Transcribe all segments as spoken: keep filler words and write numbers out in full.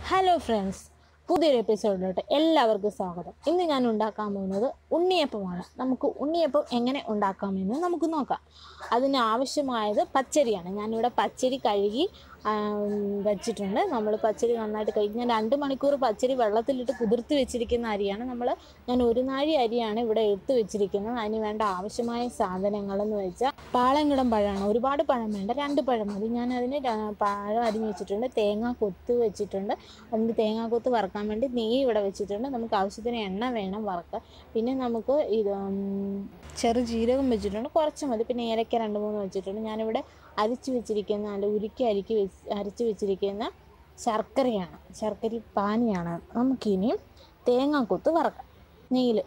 Hello friends, പുതിയൊരു എപ്പിസോഡിലോട്ട് എല്ലാവർക്കും സ്വാഗതം. ഇന്ന് ഞാൻ ഉണ്ടാക്കാൻ പോകുന്നത് ഉണ്ണിയപ്പമാണ്. നമുക്ക് ഉണ്ണിയപ്പം എങ്ങനെ ഉണ്ടാക്കാമെന്ന് നമുക്ക് നോക്കാം. അതിന് ആവശ്യമായത് പച്ചരിയാണ്. ഞാനിവിടെ പച്ചരി കഴുകി വെച്ചിട്ടുണ്ട്. നമ്മൾ പച്ചരി നന്നായിട്ട് കഴുകി ഞാൻ രണ്ട് മണിക്കൂർ പച്ചരി വെള്ളത്തിലിട്ട് കുതിർത്ത് വെച്ചിരിക്കുന്ന അരിയാണ്. നമ്മൾ ഞാൻ ഒരു നാഴി അരിയാണ് ഇവിടെ എടുത്ത് വെച്ചിരിക്കുന്നത്. അതിന് വേണ്ട ആവശ്യമായ സാധനങ്ങളെന്ന് വെച്ചാൽ പാളയംകുടം പഴമാണ്. ഒരുപാട് പഴം വേണ്ട, രണ്ട് പഴം മതി. ഞാൻ അതിന് പഴം അരിഞ്ഞ് വെച്ചിട്ടുണ്ട്. തേങ്ങ കൊത്ത് വെച്ചിട്ടുണ്ട്. അതിന് തേങ്ങ കൊത്ത് വറക്കാൻ വേണ്ടി നെയ്യ് ഇവിടെ വെച്ചിട്ടുണ്ട്. നമുക്ക് ആവശ്യത്തിന് എണ്ണ വേണം വറക്കാൻ. പിന്നെ നമുക്ക് ഇത് ചെറു ജീരകം വെച്ചിട്ടുണ്ട്, കുറച്ച് മതി. പിന്നെ ഏലക്ക രണ്ട് മൂന്ന് വെച്ചിട്ടുണ്ട്. ഞാനിവിടെ അരിച്ച് വെച്ചിരിക്കുന്ന അല്ല ഉരുക്കി അരിക്ക് വെച്ച് അരച്ച് വെച്ചിരിക്കുന്ന ശർക്കരയാണ്, ശർക്കര പാനിയാണ്. നമുക്കിനി തേങ്ങാക്കൊത്ത് വറക്കാം നെയ്യിൽ.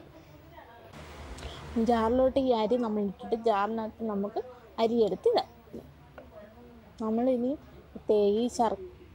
ജാറിലോട്ട് ഈ അരി നമ്മൾ ഇട്ടിട്ട് ജാറിനകത്ത് നമുക്ക് അരിയെടുത്ത് ഇടാം. നമ്മളിനി ഈ ശർ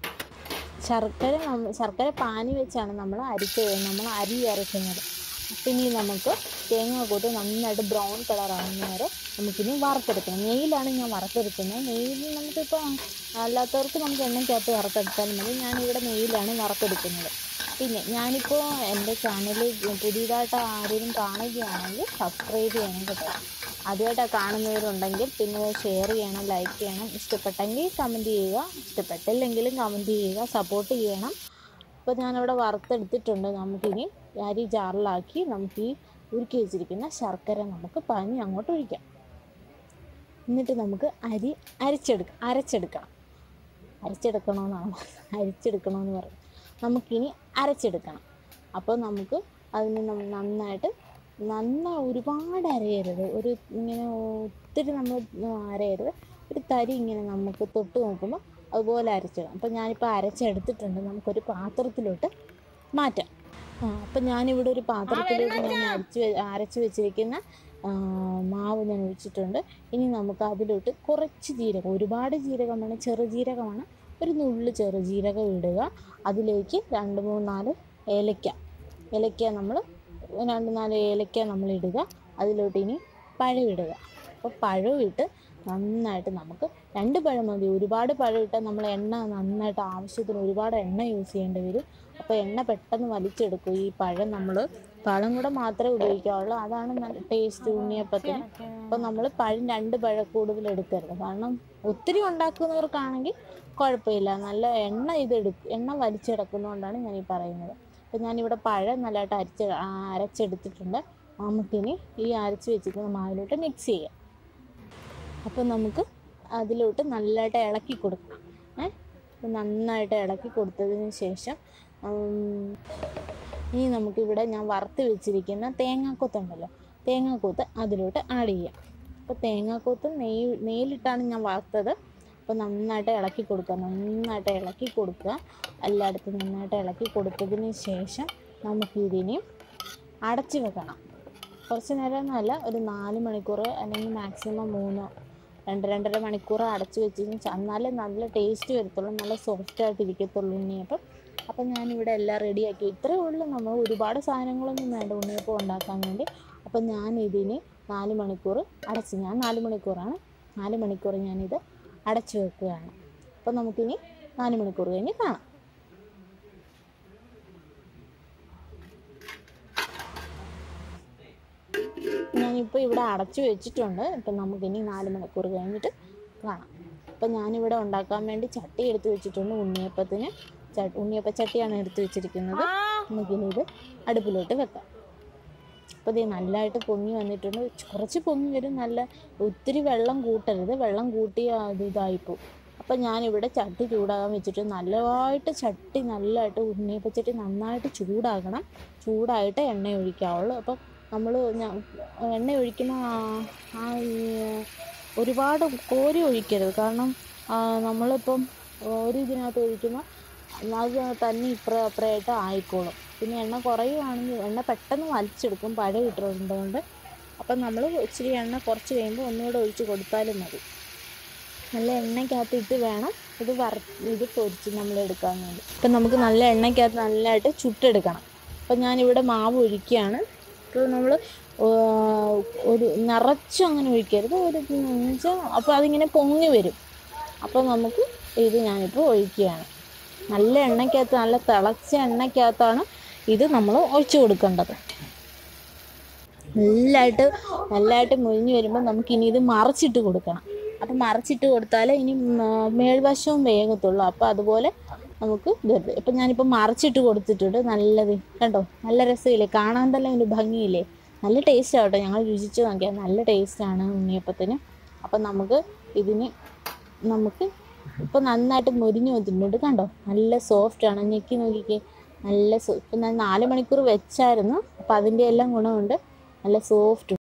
ശർക്കര ശർക്കര പാനി വെച്ചാണ് നമ്മൾ അരിച്ച് നമ്മൾ അരി അരയ്ക്കുന്നത്. പിന്നെ നമുക്ക് തേങ്ങാക്കൊത്ത് നന്നായിട്ട് ബ്രൗൺ കളറാകുന്ന വരെ നമുക്കിനി വറുത്തെടുക്കണം. നെയ്യിലാണ് ഞാൻ വറുത്തെടുക്കുന്നത്. നെയ്യിൽ നമുക്കിപ്പോൾ അല്ലാത്തവർക്ക് നമുക്ക് എണ്ണയ്ക്കകത്ത് വറുത്തെടുത്താലും മതി. ഞാനിവിടെ നെയ്യിലാണ് വറുത്തെടുക്കുന്നത്. പിന്നെ ഞാനിപ്പോൾ എൻ്റെ ചാനൽ പുതിയതായിട്ട് ആരെങ്കിലും കാണുകയാണെങ്കിൽ സബ്സ്ക്രൈബ് ചെയ്യണം കേട്ടോ. ആദ്യമായിട്ട് കാണുന്നവരുണ്ടെങ്കിൽ പിന്നെ ഷെയർ ചെയ്യണം, ലൈക്ക് ചെയ്യണം. ഇഷ്ടപ്പെട്ടെങ്കിൽ കമൻറ്റ് ചെയ്യുക, ഇഷ്ടപ്പെട്ടില്ലെങ്കിലും കമൻറ്റ് ചെയ്യുക, സപ്പോർട്ട് ചെയ്യണം. അപ്പോൾ ഞാനവിടെ വറുത്തെടുത്തിട്ടുണ്ട്. നമുക്കിനി അരി ജാറിലാക്കി നമുക്ക് ഈ ഉരുക്കി വെച്ചിരിക്കുന്ന ശർക്കര നമുക്ക് പാനി അങ്ങോട്ട് ഒഴിക്കാം. എന്നിട്ട് നമുക്ക് അരി അരച്ചെടുക്കാം അരച്ചെടുക്കണം അരച്ചെടുക്കണമെന്നാണ് അരിച്ചെടുക്കണമെന്ന് പറയും. നമുക്കിനി അരച്ചെടുക്കണം. അപ്പോൾ നമുക്ക് അതിന് നന്നായിട്ട് നന്നായി ഒരുപാട് അരയരുത്, ഒരു ഇങ്ങനെ ഒത്തിരി നമ്മൾ അരയരുത്. ഒരു തരി ഇങ്ങനെ നമുക്ക് തൊട്ട് നോക്കുമ്പോൾ അതുപോലെ അരച്ചിടാം. അപ്പോൾ ഞാനിപ്പോൾ അരച്ചെടുത്തിട്ടുണ്ട്. നമുക്കൊരു പാത്രത്തിലോട്ട് മാറ്റാം. ആ അപ്പം ഞാനിവിടെ ഒരു പാത്രത്തിലോട്ട് ഞാൻ അരച്ച് അരച്ച് വെച്ചിരിക്കുന്ന മാവ് ഞാൻ ഒഴിച്ചിട്ടുണ്ട്. ഇനി നമുക്ക് അതിലോട്ട് കുറച്ച് ജീരകം, ഒരുപാട് ജീരകം വേണം, ചെറുജീരകമാണ്, ഒരു നുള്ളു ചെറുജീരകം ഇടുക. അതിലേക്ക് രണ്ട് മൂന്ന് നാല് ഏലക്ക ഏലക്ക നമ്മൾ രണ്ട് നാല് ഏലക്ക നമ്മൾ ഇടുക. അതിലോട്ട് ഇനി പഴം ഇടുക. അപ്പോൾ പഴം ഇട്ട് നന്നായിട്ട് നമുക്ക് രണ്ട് പഴം മതി. ഒരുപാട് പഴം ഇട്ടാൽ നമ്മൾ എണ്ണ നന്നായിട്ട് ആവശ്യത്തിന് ഒരുപാട് എണ്ണ യൂസ് ചെയ്യേണ്ടി വരും. അപ്പോൾ എണ്ണ പെട്ടെന്ന് വലിച്ചെടുക്കും. ഈ പഴം നമ്മൾ പഴം കൂടെ മാത്രമേ ഉപയോഗിക്കാവുള്ളൂ. അതാണ് നല്ല ടേസ്റ്റ് ഉണ്ണിയപ്പത്തിന്. അപ്പോൾ നമ്മൾ പഴം രണ്ട് പഴം കൂടുതൽ എടുക്കരുത്. കാരണം ഒത്തിരി ഉണ്ടാക്കുന്നവർക്കാണെങ്കിൽ കുഴപ്പമില്ല. നല്ല എണ്ണ ഇതെടുക്കും, എണ്ണ വലിച്ചെടുക്കുന്നതുകൊണ്ടാണ് ഞാൻ ഈ പറയുന്നത്. അപ്പോൾ ഞാനിവിടെ പഴം നല്ലതായിട്ട് അരച്ച് അരച്ചെടുത്തിട്ടുണ്ട്. നമുക്കിനി ഈ അരച്ച് വെച്ചിരിക്കുന്ന മാവിലോട്ട് മിക്സ് ചെയ്യാം. അപ്പോൾ നമുക്ക് അതിലോട്ട് നല്ലതായിട്ട് ഇളക്കി കൊടുക്കണം. ഏഹ് നന്നായിട്ട് ഇളക്കി കൊടുത്തതിന് ശേഷം ഇനി നമുക്കിവിടെ ഞാൻ വറുത്ത് വെച്ചിരിക്കുന്ന തേങ്ങാക്കൊത്തുണ്ടല്ലോ, തേങ്ങാക്കൊത്ത് അതിലോട്ട് ആഡ് ചെയ്യാം. അപ്പോൾ തേങ്ങാക്കൊത്ത് നെയ്യ് നെയ്യിലിട്ടാണ് ഞാൻ വറുത്തത്. അപ്പോൾ നന്നായിട്ട് ഇളക്കി കൊടുക്കുക നന്നായിട്ട് ഇളക്കി കൊടുക്കുക എല്ലായിടത്തും നന്നായിട്ട് ഇളക്കി കൊടുത്തതിന് ശേഷം നമുക്കിതിനെ അടച്ച് വെക്കണം. കുറച്ച് നേരം എന്നല്ല, ഒരു നാല് മണിക്കൂർ അല്ലെങ്കിൽ മാക്സിമം മൂന്നോ രണ്ട് രണ്ടര മണിക്കൂർ അടച്ച് വെച്ച് എന്നാലേ നല്ല ടേസ്റ്റ് വരത്തുള്ളൂ, നല്ല സോഫ്റ്റായിട്ട് ഇരിക്കത്തുള്ളൂ ഉണ്ണിയപ്പം. അപ്പം ഞാനിവിടെ എല്ലാം റെഡിയാക്കി. ഇത്രയേ ഉള്ളൂ, നമ്മൾ ഒരുപാട് സാധനങ്ങളൊന്നും വേണ്ട ഉണ്ണിയപ്പം ഉണ്ടാക്കാൻ വേണ്ടി. അപ്പം ഞാനിതിന് നാല് മണിക്കൂർ അടച്ച് ഞാൻ നാല് മണിക്കൂറാണ് നാല് മണിക്കൂർ ഞാനിത് അടച്ചു വെക്കുകയാണ്. അപ്പം നമുക്കിനി നാല് മണിക്കൂർ കഴിഞ്ഞ് കാണാം. ഞാനിപ്പോൾ ഇവിടെ അടച്ചു വെച്ചിട്ടുണ്ട്. ഇപ്പം നമുക്കിനി നാല് മണിക്കൂർ കഴിഞ്ഞിട്ട് കാണാം. അപ്പം ഞാനിവിടെ ഉണ്ടാക്കാൻ വേണ്ടി ചട്ടി എടുത്ത് വെച്ചിട്ടുണ്ട്. ഉണ്ണിയപ്പത്തിന് ച ഉണ്ണിയപ്പ ചട്ടിയാണ് എടുത്ത് വെച്ചിരിക്കുന്നത്. നമുക്കിനി ഇത് അടുപ്പിലോട്ട് വെക്കാം. അപ്പോൾ ഇത് നല്ലതായിട്ട് പൊങ്ങി വന്നിട്ടുണ്ട്. കുറച്ച് പൊങ്ങി വരും, നല്ല ഒത്തിരി വെള്ളം കൂട്ടരുത്, വെള്ളം കൂട്ടി അത് ഇതായിപ്പോവും. അപ്പം ഞാനിവിടെ ചട്ടി ചൂടാകാൻ വെച്ചിട്ട് നല്ലതായിട്ട് ചട്ടി നല്ലതായിട്ട് ഉണ്ണിയപ്പ ചട്ടി നന്നായിട്ട് ചൂടാകണം. ചൂടായിട്ട് എണ്ണ ഒഴിക്കാവുള്ളൂ. അപ്പം നമ്മൾ എണ്ണ ഒഴിക്കുമ്പോൾ ആ ഒരുപാട് കോരി ഒഴിക്കരുത്. കാരണം നമ്മളിപ്പം ഒരു ഇതിനകത്ത് ഒഴിക്കുമ്പോൾ അത് തന്നെ ഇപ്പുറം അപ്പുറമായിട്ട് ആയിക്കോളും. പിന്നെ എണ്ണ കുറയുവാണെങ്കിൽ എണ്ണ പെട്ടെന്ന് വലിച്ചെടുക്കും പഴം ഇട്ടുകൊണ്ടുകൊണ്ട്. അപ്പം നമ്മൾ ഇച്ചിരി എണ്ണ കുറച്ച് കഴിയുമ്പോൾ ഒന്നുകൂടെ ഒഴിച്ച് കൊടുത്താലും മതി. നല്ല എണ്ണയ്ക്കകത്ത് ഇട്ട് വേണം ഇത് വറ ഇത് പൊരിച്ച് നമ്മൾ എടുക്കാൻ വേണ്ടി. അപ്പം നമുക്ക് നല്ല എണ്ണയ്ക്കകത്ത് നല്ലതായിട്ട് ചുട്ടെടുക്കണം. അപ്പം ഞാനിവിടെ മാവ് ഒഴിക്കുകയാണ്. അപ്പോൾ നമ്മൾ ഒരു നിറച്ചും അങ്ങനെ ഒഴിക്കരുത്, ഒരു വെച്ചാൽ അപ്പോൾ അതിങ്ങനെ പൊങ്ങി വരും. അപ്പോൾ നമുക്ക് ഇത് ഞാനിപ്പോൾ ഒഴിക്കുകയാണ്. നല്ല എണ്ണയ്ക്കകത്ത്, നല്ല തിളച്ച എണ്ണയ്ക്കകത്താണ് ഇത് നമ്മൾ ഒഴിച്ചു കൊടുക്കേണ്ടത്. നല്ലതായിട്ട് നല്ലതായിട്ട് മുരിഞ്ഞ് വരുമ്പോൾ നമുക്കിനി ഇത് മറിച്ചിട്ട് കൊടുക്കണം. അപ്പം മറിച്ചിട്ട് കൊടുത്താലേ ഇനി മേൽവശവും വേഗത്തുള്ളൂ. അപ്പോൾ അതുപോലെ നമുക്ക് ഇത് ഇപ്പം ഞാനിപ്പോൾ മറിച്ചിട്ട് കൊടുത്തിട്ടുണ്ട്. നല്ലത് കണ്ടോ, നല്ല രസമില്ലേ, കാണാൻ തന്നെ ഒരു ഭംഗിയില്ലേ, നല്ല ടേസ്റ്റ് ആവട്ടെ. ഞങ്ങൾ രുചിച്ച് നോക്കിയാൽ നല്ല ടേസ്റ്റാണ് ഉണ്ണിയപ്പത്തിന്. അപ്പം നമുക്ക് ഇതിന് നമുക്ക് ഇപ്പം നന്നായിട്ട് മുരിഞ്ഞ് വന്നിട്ടുണ്ട് കണ്ടോ, നല്ല സോഫ്റ്റാണ്. ഞെക്കി നോക്കിക്കേ, നല്ല സോ ഇപ്പം ഞാൻ നാല് മണിക്കൂർ വെച്ചായിരുന്നു. അപ്പം അതിൻ്റെ എല്ലാം ഗുണമുണ്ട്, നല്ല സോഫ്റ്റ്